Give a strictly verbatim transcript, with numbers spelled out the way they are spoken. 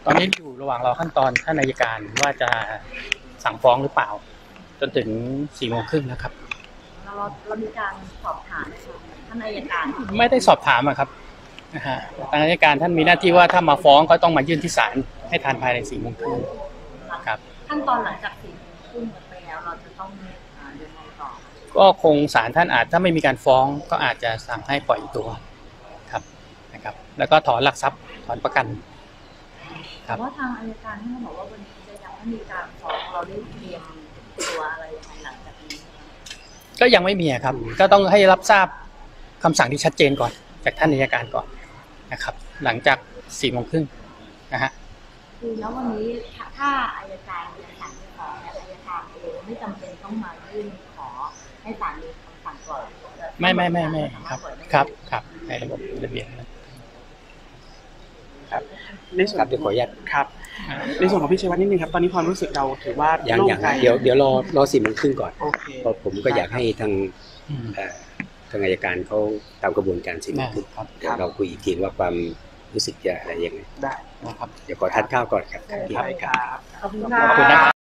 อนนี้อยู่ระหว่างรอขั้นตอนท่านอัยการว่าจะสั่งฟ้องหรือเปล่าจนถึงสี่โมงครึ่งนะครับเราเรามีการสอบถามท่านอัยการไม่ได้สอบถามอะครับนะฮะทางอัยการท่านมีหน้าที่ว่าถ้ามาฟ้องก็ต้องมายื่นที่ศาลให้ทันภายในสี่โมงครึ่งครับขั้นตอนหลังจากสี่โมงครึ่งไปแล้วเราจะต้องเดินต่อก็คงศาลท่านอาจถ้าไม่มีการฟ้องก็อาจจะสั่งให้ปล่อยตัวครับนะครับแล้วก็ถอนหลักทรัพย์ถอนประกันแต่ว่าทางอัยการที่เขาบอกว่าวันนี้จะยังไม่มีการฟ้องเราได้เตรียมตัวอะไรยังไงหลังจากนี้ก็ยังไม่มีครับก็ต้องให้รับทราบคำสั่งที่ชัดเจนก่อนจากท่านอัยการก่อนนะครับหลังจากสี่โมงครึ่งนะฮะคือแล้ววันนี้ถ้าอัยการยังสั่งไม่ฟ้องเนี่ยอัยการเองไม่จำเป็นต้องมายื่นขอให้ศาลมีคำสั่งก่อนไม่ไม่ไม่ไม่ครับครับครับในระบบระเบียบครับในส่วนครับเดี๋ยวขออนุญาตครับในส่วนของพี่ชัยวัฒน์นิดนึงครับตอนนี้ความรู้สึกเราถือว่าอย่างอย่างเดี๋ยวเดี๋ยวรอรอสี่โมงครึ่งก่อนโอเคเพราะผมก็อยากให้ทางทางอัยการเขาตามกระบวนการสี่โมงครึ่งเดี๋ยวเราคุยอีกทีว่าความรู้สึกจะอะไรยังไงได้นะครับเดี๋ยวขอทานข้าวก่อนครับครับขอบคุณครับ